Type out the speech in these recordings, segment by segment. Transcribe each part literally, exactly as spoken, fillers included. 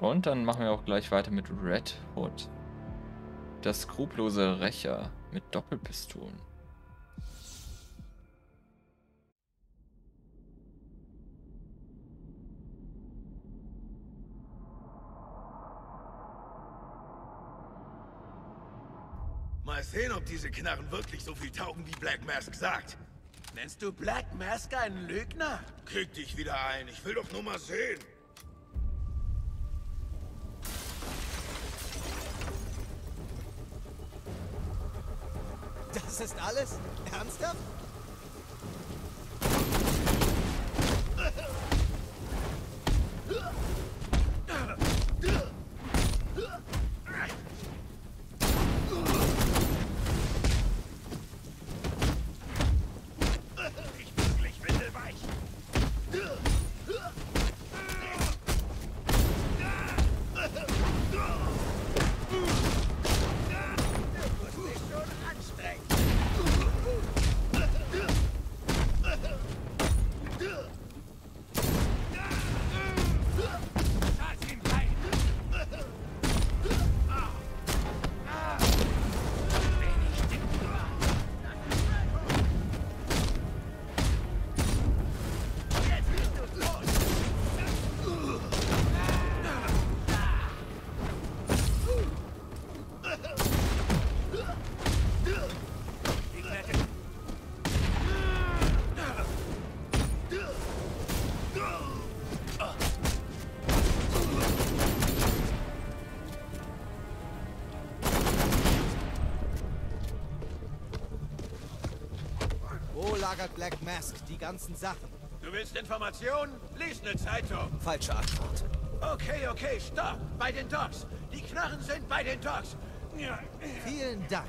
Und dann machen wir auch gleich weiter mit Red Hood. Der skrupellose Rächer mit Doppelpistolen. Mal sehen, ob diese Knarren wirklich so viel taugen, wie Black Mask sagt. Nennst du Black Mask einen Lügner? Krieg dich wieder ein. Ich will doch nur mal sehen. Das ist alles? Ernsthaft? Ich bin gleich windelweich. Du musst dich schon anstrengen. Lass ihn rein. Wenig Diktor. Jetzt bist du tot. Ich werde... Wo lagert Black Mask die ganzen Sachen? Du willst Informationen? Lies eine Zeitung. Falsche Antwort. Okay, okay, stopp. Bei den Docks. Die Knarren sind bei den Docks. Ja. Vielen Dank.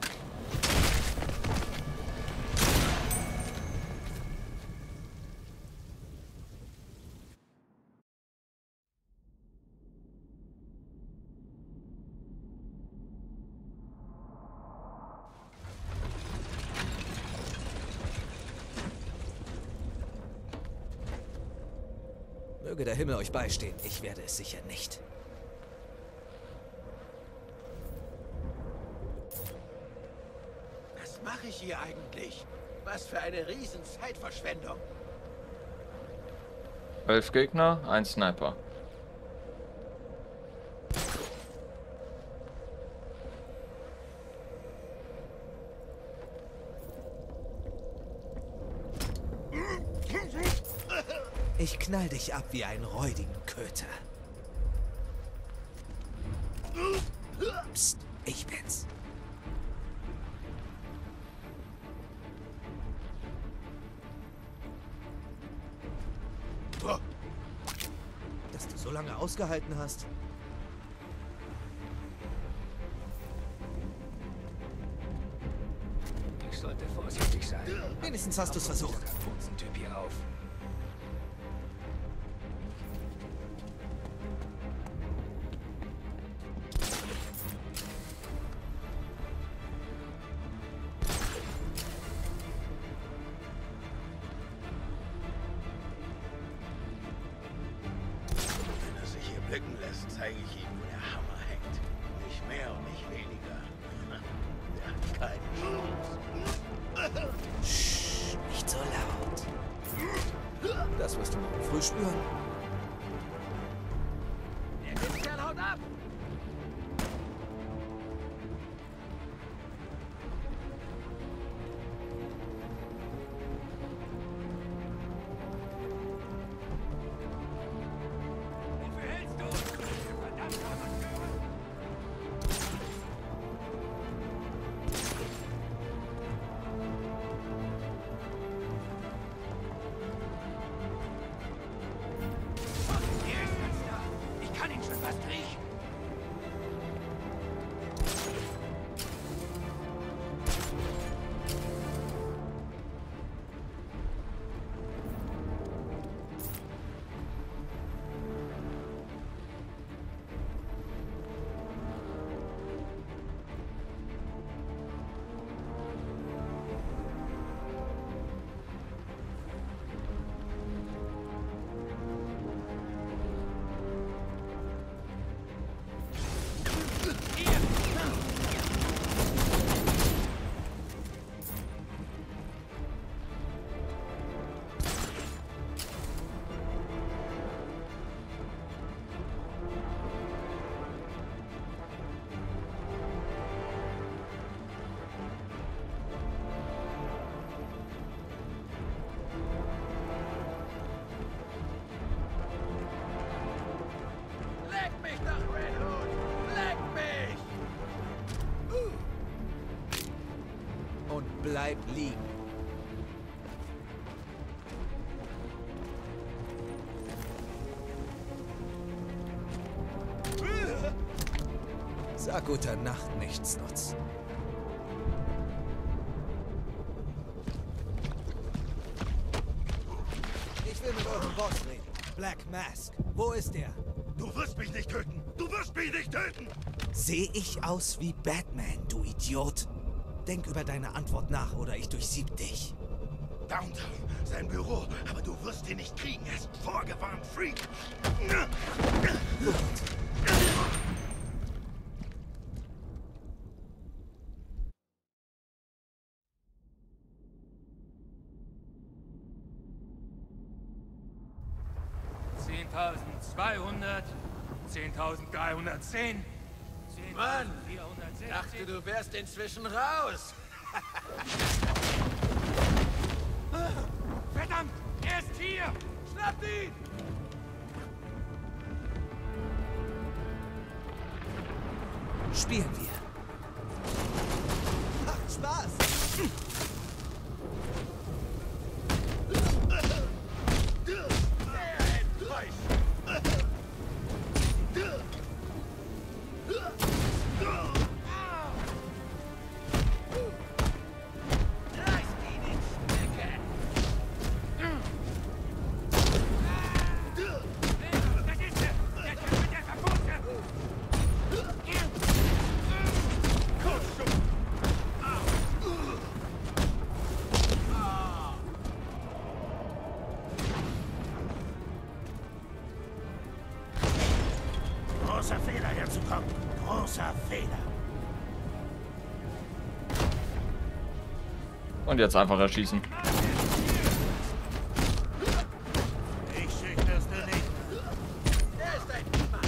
Möge der Himmel euch beistehen. Ich werde es sicher nicht. Was mache ich hier eigentlich? Was für eine riesen Zeitverschwendung. Elf Gegner, ein Sniper. Ich knall dich ab wie einen räudigen Köter. Psst, ich bin's. Boah. Dass du so lange ausgehalten hast. Ich sollte vorsichtig sein. Wenigstens hast du's versucht. Ein Typ hier auf. Wenn er sich hier blicken lässt, zeige ich ihm, wo der Hammer hängt. Nicht mehr und nicht weniger. Der hat keine Chance. Shh, nicht so laut. Das wirst du morgen früh spüren. Der Kerl haut ab! Wofür hältst du? Verdammt, Amateur! Hier ist ganz nah. Ich kann ihn schon fast riechen. Bleib liegen. Sag gute Nacht, Nichtsnutz. Ich will mit eurem Boss reden. Black Mask. Wo ist er? Du wirst mich nicht töten! Du wirst mich nicht töten! Sehe ich aus wie Batman, du Idiot? Denk über deine Antwort nach oder ich durchsieb dich. Downtown, sein Büro, aber du wirst ihn nicht kriegen. Er ist vorgewarnt, Freak! Gut. zehntausendzweihundert, zehntausenddreihundertzehn, Mann, zehntausendvierhundertsechzig. dachte, du wärst inzwischen raus. Verdammt, er ist hier! Schnappt ihn! Spielen wir. Macht Spaß! Großer Fehler, herzukommen. Großer Fehler. Und jetzt einfach erschießen. Ich schüchterst du nicht. Er ist ein Niemand.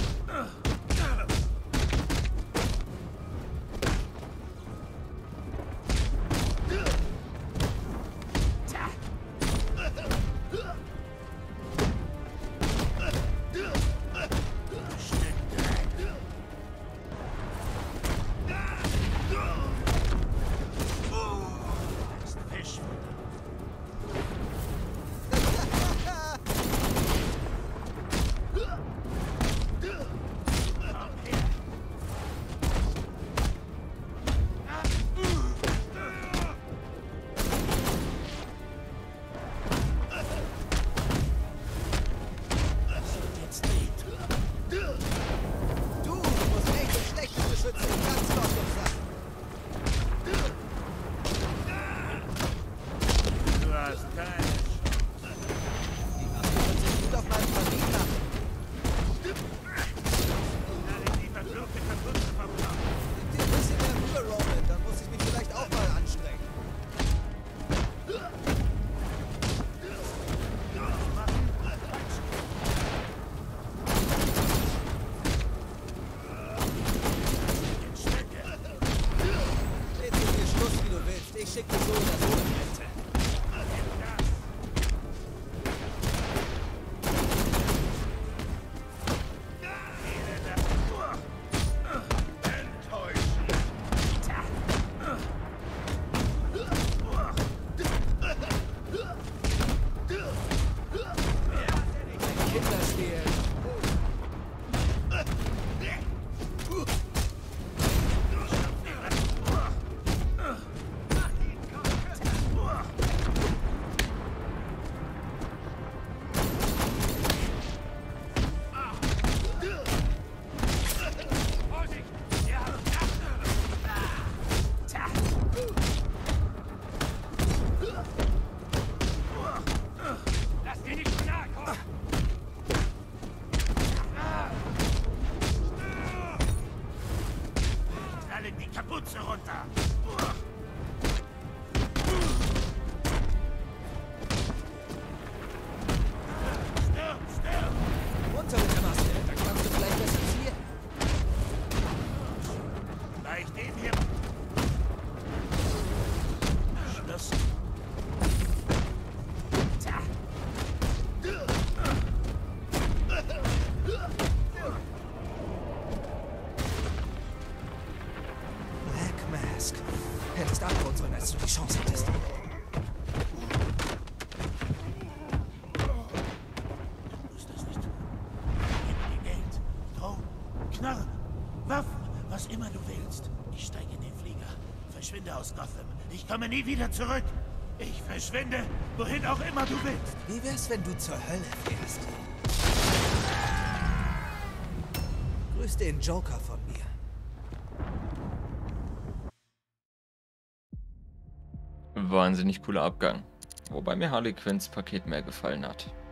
Kapuze runter! Stirb, stirb! Runter mit der Maske, dann kannst du vielleicht besser ziehen. Gleich den hier. Schluss. Black Mask. Hättest ab von so einer dass du die Chance hattest. Du musst das nicht tun. Gib mir Geld, Drogen, Knarren, Waffen, was immer du willst. Ich steige in den Flieger, verschwinde aus Gotham. Ich komme nie wieder zurück. Ich verschwinde, wohin auch immer du willst. Wie wär's, wenn du zur Hölle fährst? Grüß den Joker von mir. Wahnsinnig cooler Abgang. Wobei mir Harley Quinns Paket mehr gefallen hat.